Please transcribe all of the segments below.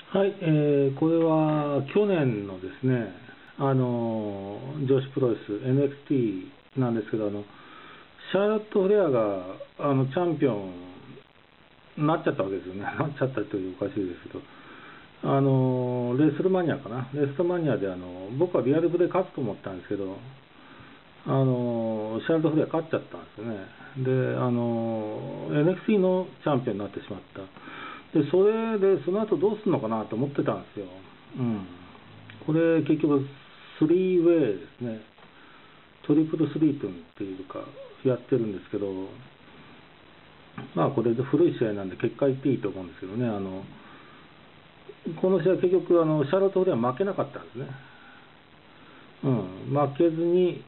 はい、これは去年のですね、女子プロレス NXT なんですけど、シャーロット・フレアがチャンピオンになっちゃったわけですよね。なっちゃったというおかしいですけど、レスルマニアかな、レスルマニアで僕はリアルブで勝つと思ったんですけど、シャーロット・フレア勝っちゃったんですよね。で、NXT のチャンピオンになってしまった。で、それで、その後どうするのかなと思ってたんですよ。うん。これ、結局、スリーウェイですね。トリプルスリープンっていうか、やってるんですけど、まあ、これで古い試合なんで、結果言っていいと思うんですけどね、この試合、結局、シャーロット・フレア負けなかったんですね。うん、負けずに、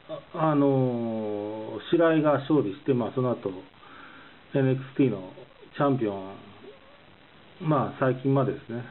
白井が勝利して、まあ、その後 NXT のチャンピオン、まあ、最近までですね、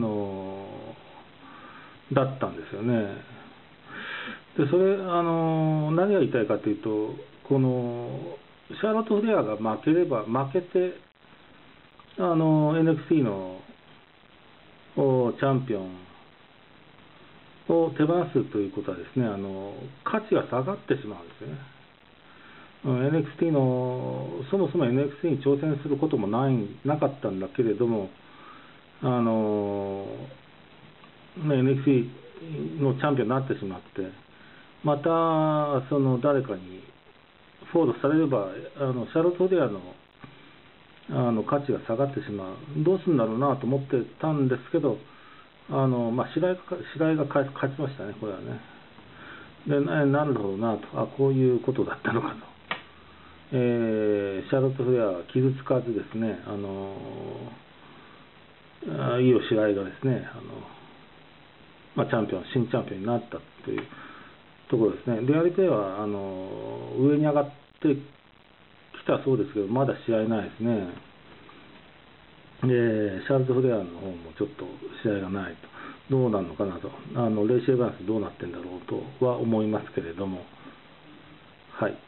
だったんですよね。で、それ、何が言いたいかというと、このシャーロット・フレアが負ければ、負けて、NXT のチャンピオンを手放すということはですね、価値が下がってしまうんですよね。NXT の、そもそも NXT に挑戦することもなかったんだけれども、NXT のチャンピオンになってしまって、また誰かにフォードされれば、シャーロット・フレアの価値が下がってしまう、どうするんだろうなと思ってたんですけど、まあ、白井が勝ちましたね、これはね。で、なるほどなと、こういうことだったのかと。シャーロット・フレアは傷つかずですね、イオ・白井がですね、まあ、新チャンピオンになったというところですね。レアリペイは上に上がってきたそうですけど、まだ試合ないですね。で、シャーロット・フレアの方もちょっと試合がないと、どうなるのかなと、レイシー・エヴァンスどうなってんだろうとは思いますけれども、はい。